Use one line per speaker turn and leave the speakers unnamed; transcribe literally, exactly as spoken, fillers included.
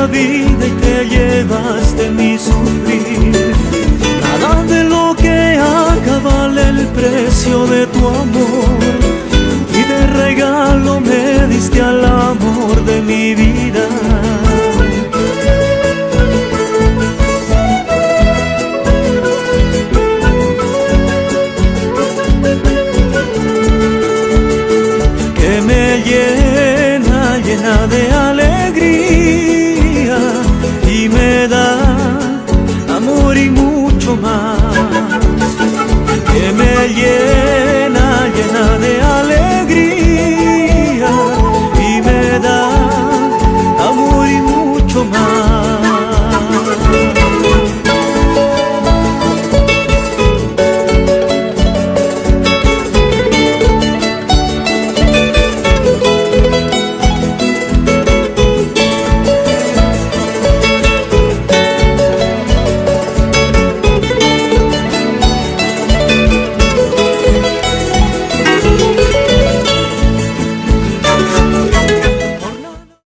vida y te llevaste mi sufrir. Nada de lo que haga vale el precio de tu amor, y de regalo me diste al amor de mi vida. Que me llena, llena de alegría, y me da amor y mucho más. Que me llena, llena de